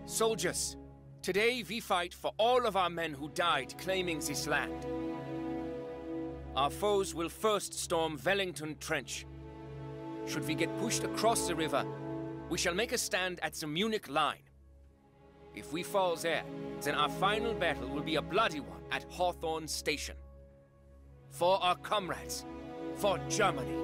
Soldiers, today we fight for all of our men who died claiming this land. Our foes will first storm Wellington Trench. Should we get pushed across the river, we shall make a stand at the Munich line. If we fall there, then our final battle will be a bloody one at Hawthorne Station. For our comrades, for Germany.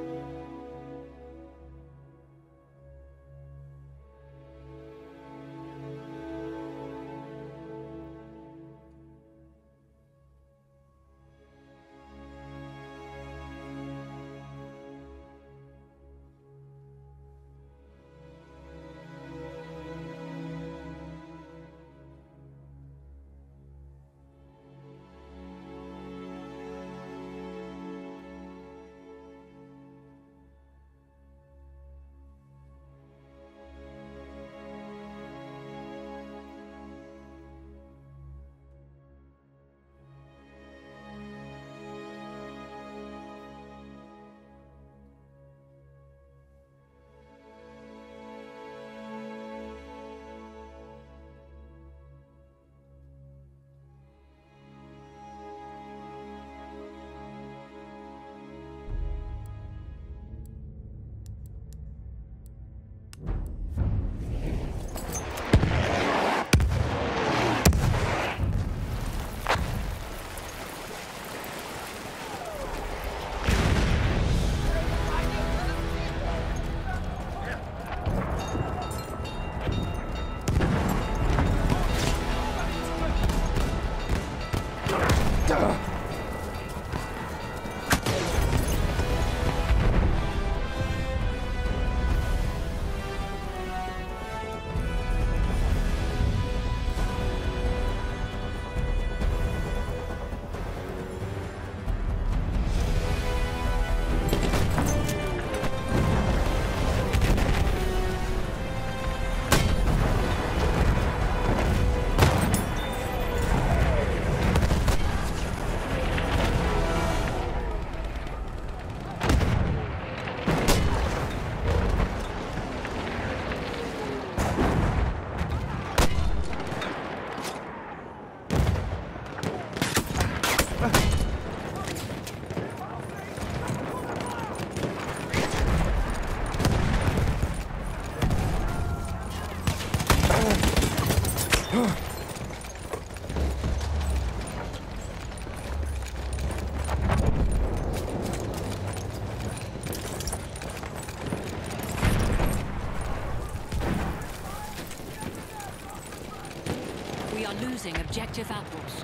We are losing objective apples.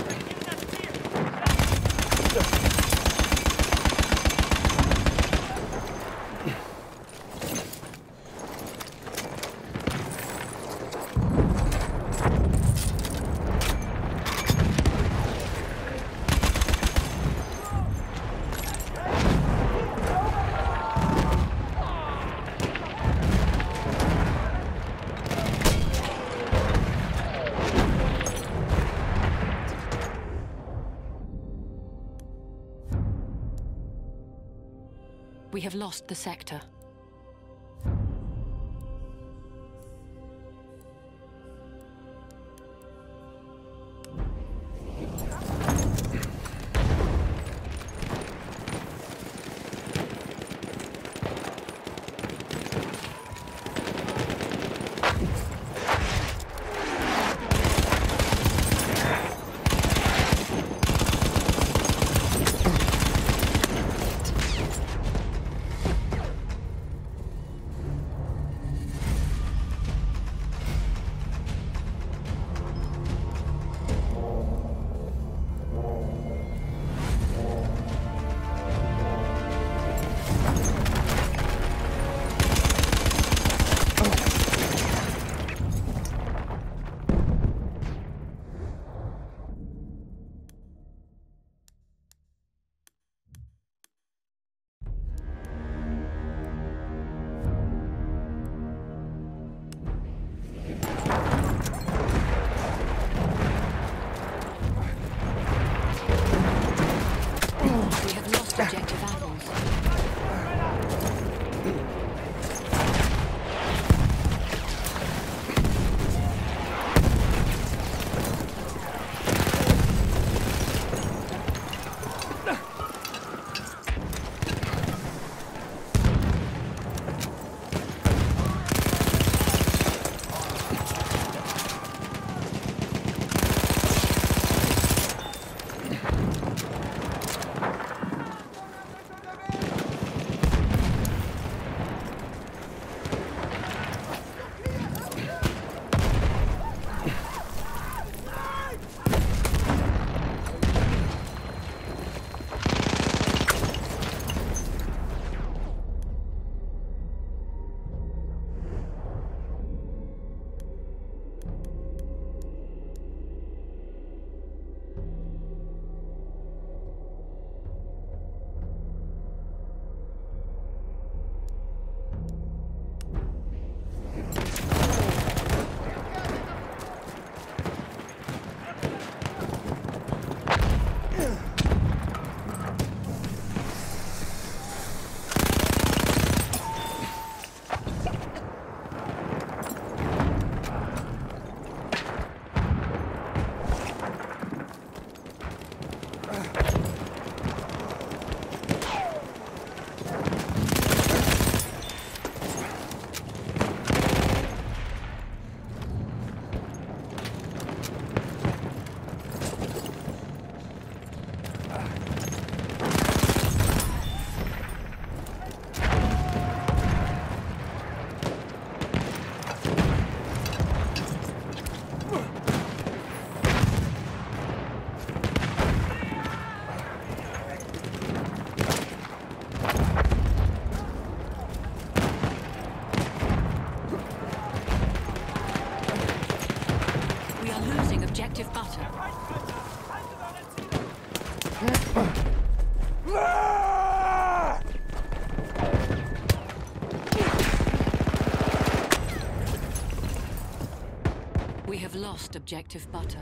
We have lost the sector. objective butter. We have lost objective butter.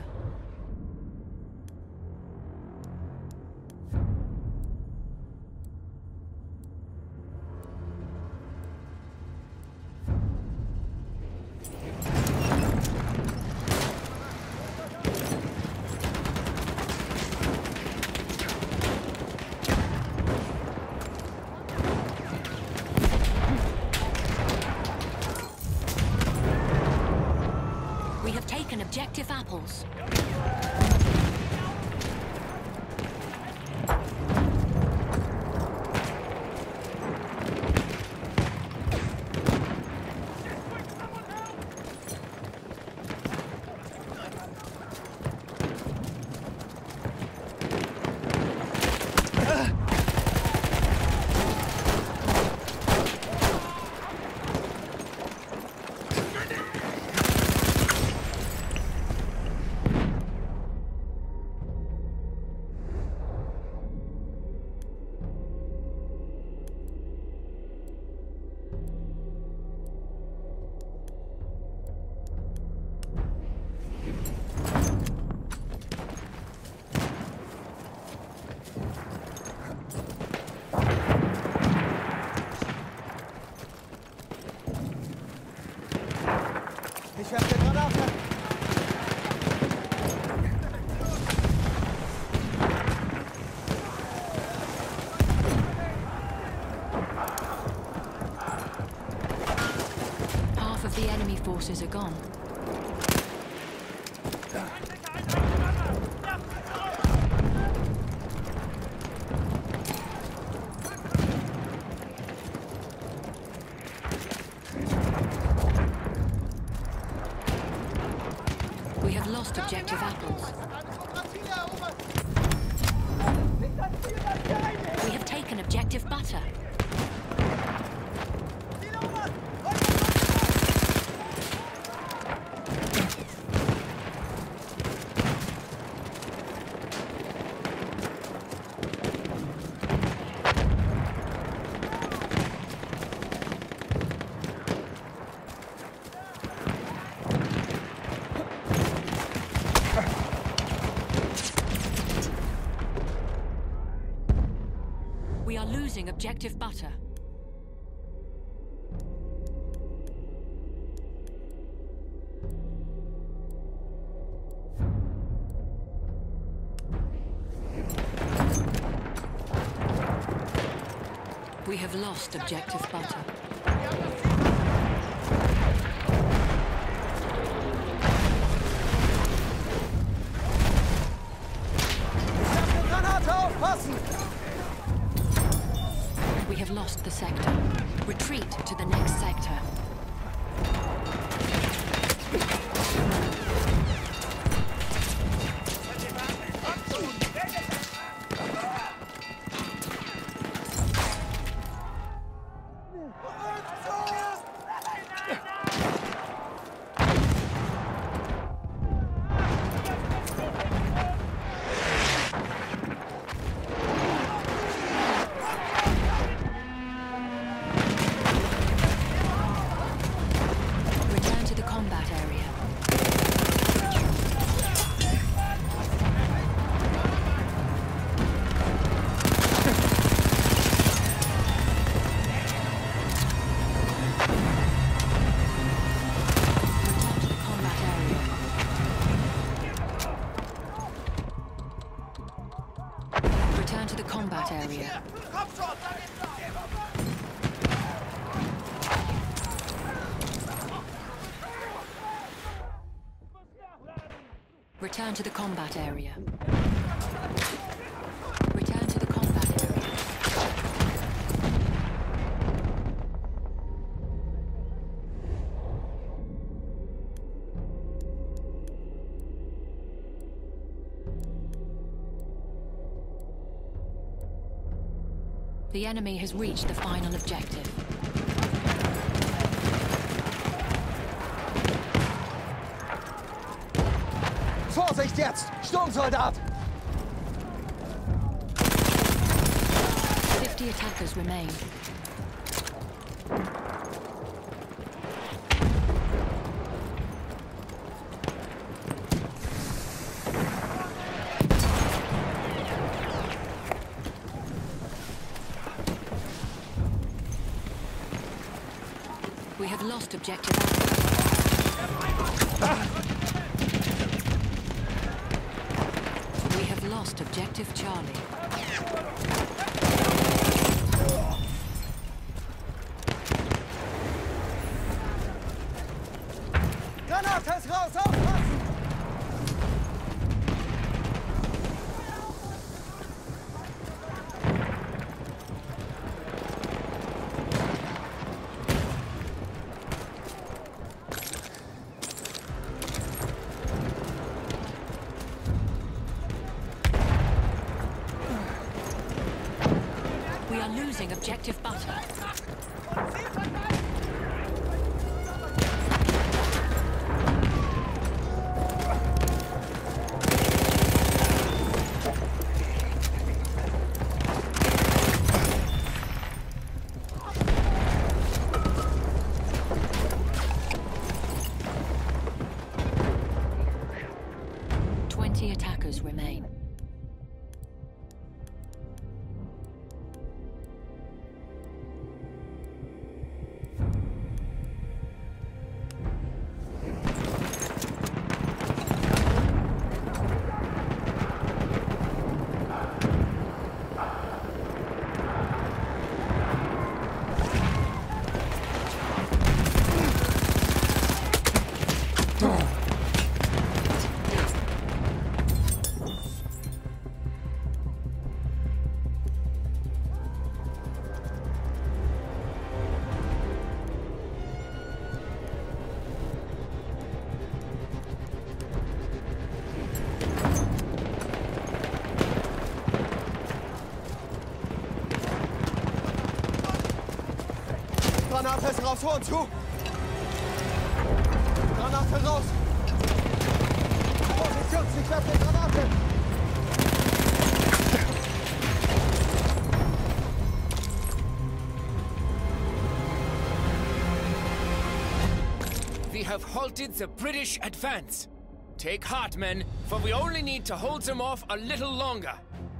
We have taken objective apples. Ich werfe den Granate. Half of the enemy forces are gone. We have lost objective apples. We have taken objective butter. We are losing objective butter. We have lost objective butter. Granate aufpassen! We have lost the sector. Retreat to the next sector. Return to the combat area. Return to the combat area. Return to the combat area. Return to the combat area. The enemy has reached the final objective. Vorsicht jetzt! Sturmsoldat! 50 attackers remain. We have lost objective Alpha. We have lost objective Charlie. Granate ist raus! Aufpassen! We are losing objective Butter. Attackers remain. Granate ist raus, Horn zu! Granate raus! Vorsicht, Jungs, ich werfe eine Granate! We have halted the British advance. Take heart, men, for we only need to hold them off a little longer.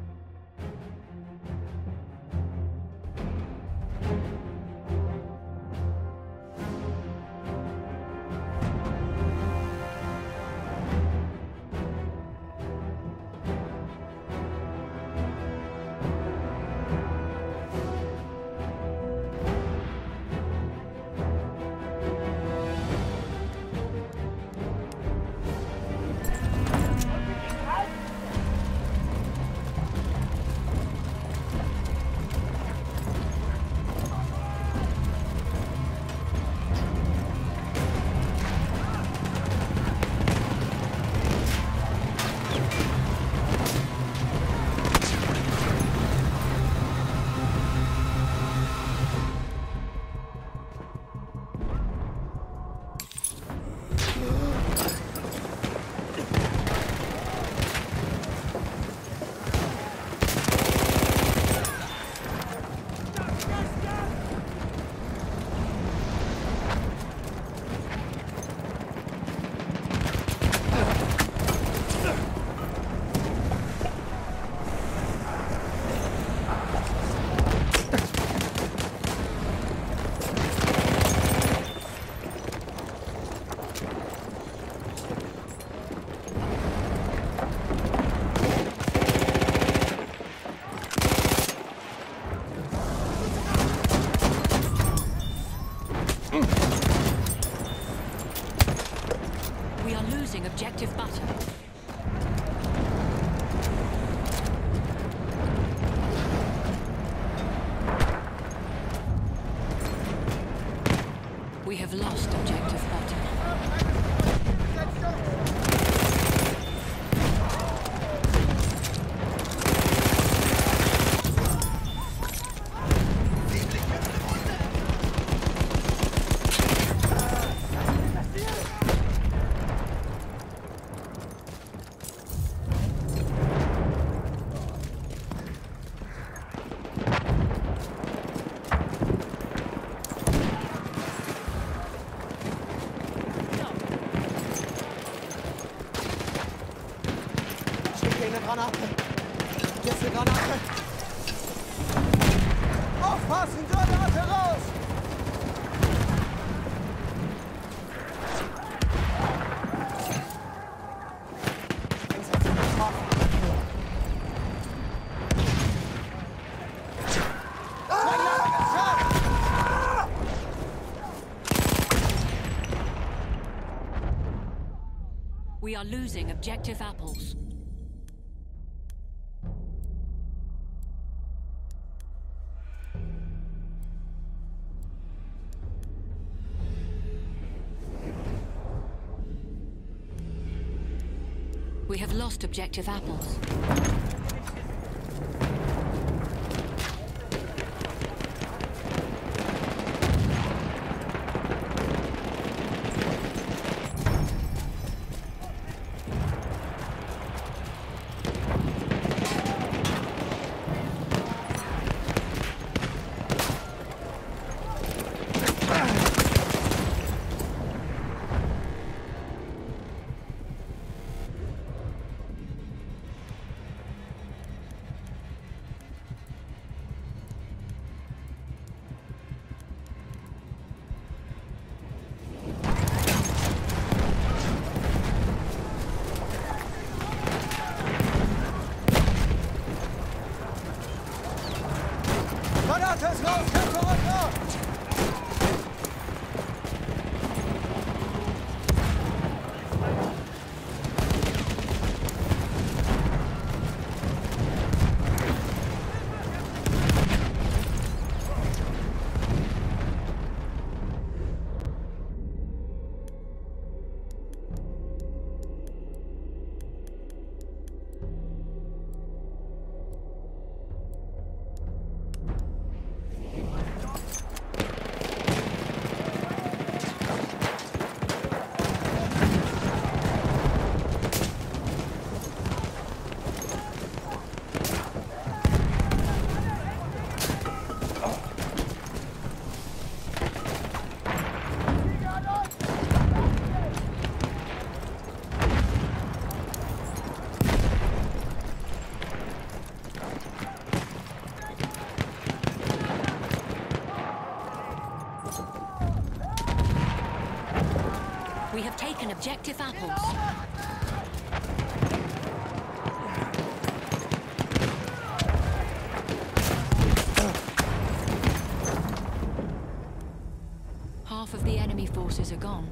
We are losing objective Butter. We have lost objective Butter. Granate! Jetzt eine Granate! Aufpassen! Granate raus! We are losing objective apples. We have lost objective apples. Granate ist raus! Kämpfer runter! We have taken objective apples. Half of the enemy forces are gone.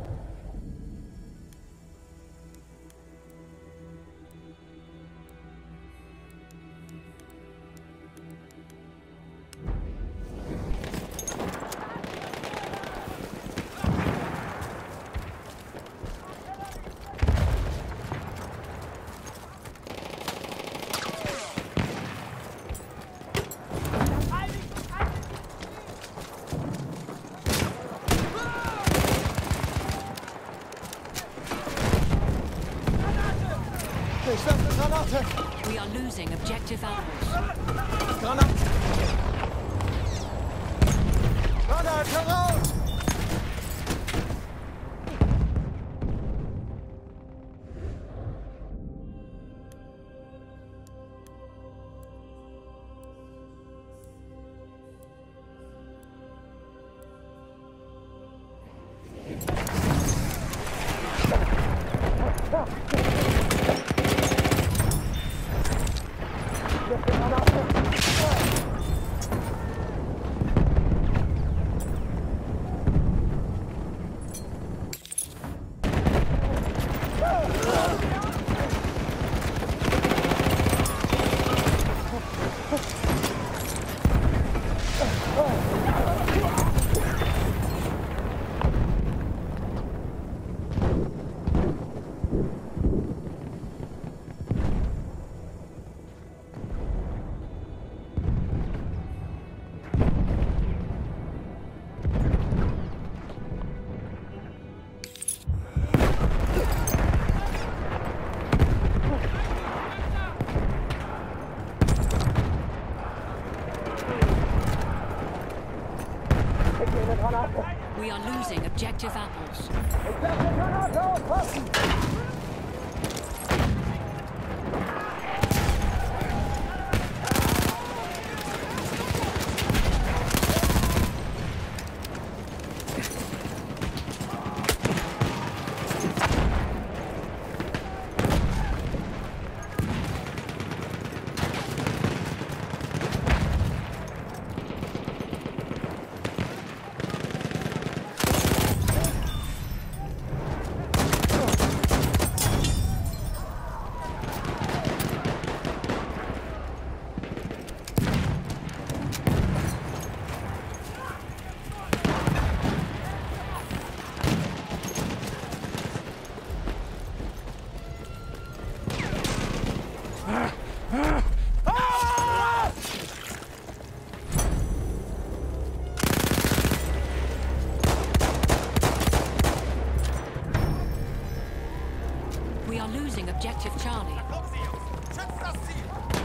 Ich werfe eine Granate! We are losing objective apples. Granate! Granate raus! We are losing objective apples. Ich werfe eine Granate! Aufpassen! We are losing objective Charlie. Kommen Sie, Jungs! Schützt das Ziel!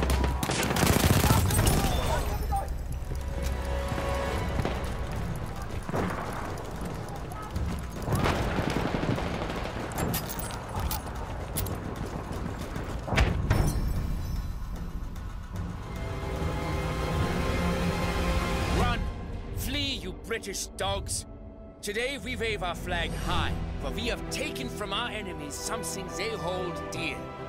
Run! Flee, you British dogs! Today we wave our flag high, for we have taken from our enemies something they hold dear.